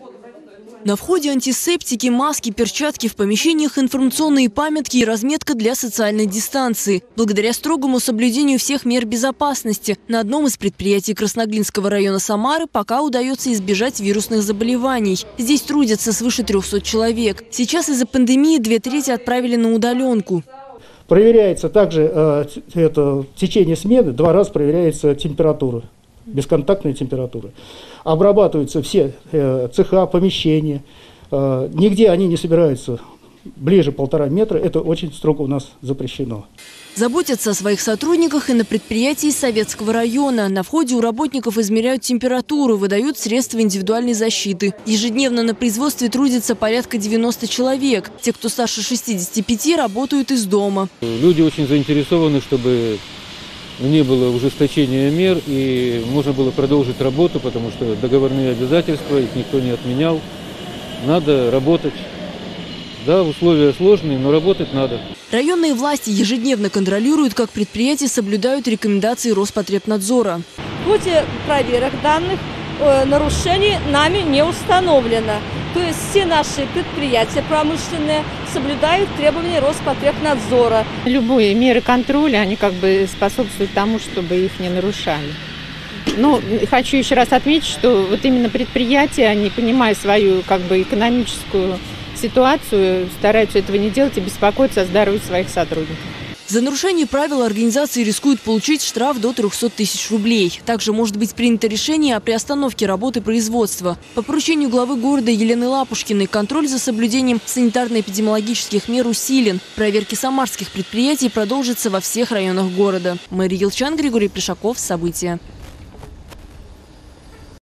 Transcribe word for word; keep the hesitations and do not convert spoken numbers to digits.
На входе антисептики, маски, перчатки, в помещениях информационные памятки и разметка для социальной дистанции. Благодаря строгому соблюдению всех мер безопасности на одном из предприятий Красноглинского района Самары пока удается избежать вирусных заболеваний. Здесь трудятся свыше трёхсот человек. Сейчас из-за пандемии две трети отправили на удаленку. Проверяется также э, это, в течение смены, два раза проверяется температура, бесконтактная температура. Обрабатываются все э, цеха, помещения. Э, нигде они не собираются ближе полтора метра. Это очень строго у нас запрещено. Заботятся о своих сотрудниках и на предприятии Советского района. На входе у работников измеряют температуру, выдают средства индивидуальной защиты. Ежедневно на производстве трудится порядка девяноста человек. Те, кто старше шестидесяти пяти, работают из дома. Люди очень заинтересованы, чтобы не было ужесточения мер и можно было продолжить работу, потому что договорные обязательства, их никто не отменял. Надо работать. Да, условия сложные, но работать надо. Районные власти ежедневно контролируют, как предприятия соблюдают рекомендации Роспотребнадзора. В ходе проверок данных э, нарушений нами не установлено. То есть все наши предприятия промышленные соблюдают требования Роспотребнадзора. Любые меры контроля, они как бы способствуют тому, чтобы их не нарушали. Но хочу еще раз отметить, что вот именно предприятия, они, понимая свою как бы экономическую ситуацию, стараются этого не делать и беспокоятся о здоровье своих сотрудников. За нарушение правил организации рискуют получить штраф до трёхсот тысяч рублей. Также может быть принято решение о приостановке работы производства. По поручению главы города Елены Лапушкиной контроль за соблюдением санитарно-эпидемиологических мер усилен. Проверки самарских предприятий продолжатся во всех районах города. Мария Елчан, Григорий Плешаков. События.